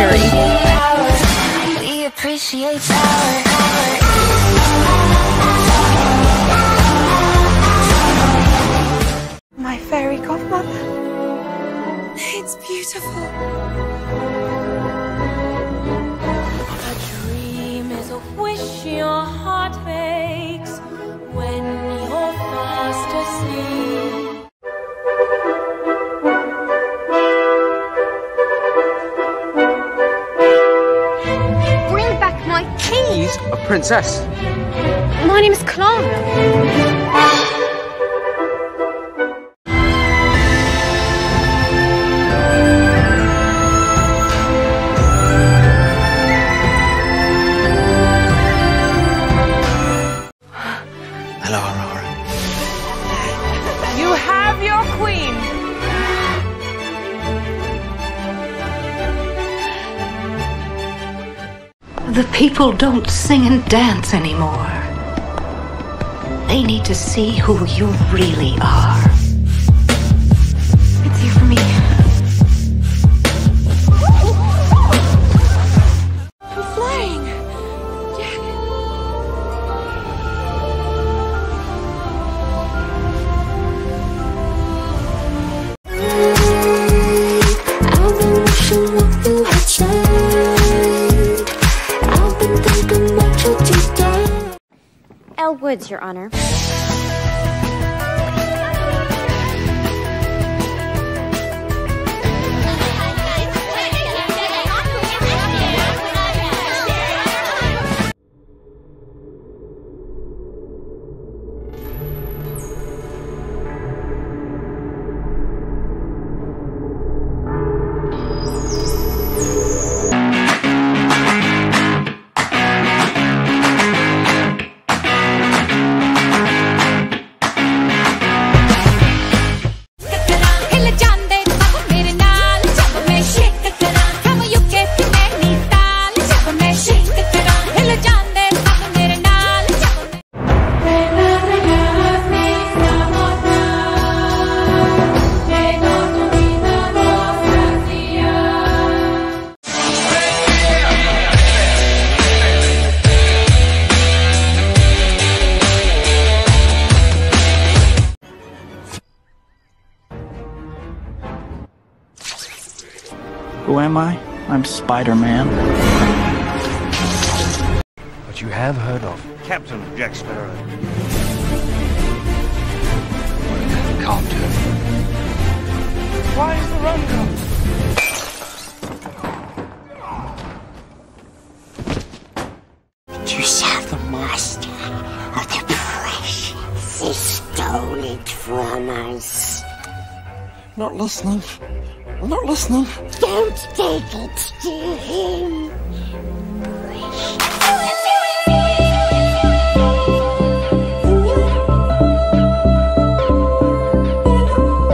scary. We appreciate power. My fairy godmother. It's beautiful. A dream is a wish your heart makes when you're fast asleep. Bring back my keys. He's a princess. My name is Clara. Hello, Aurora. You have your queen. The people don't sing and dance anymore. They need to see who you really are. It's here for me. I'm flying. Jack. I've been wishing what you had said. I've been thinking about you today. Elle Woods, Your Honor. Who am I? I'm Spider-Man. But you have heard of Captain Jack Sparrow. Can't do. Why is the rum gone? To serve the master of the precious. He stole it from us. Not listening. I'm not listening. Don't take it to him.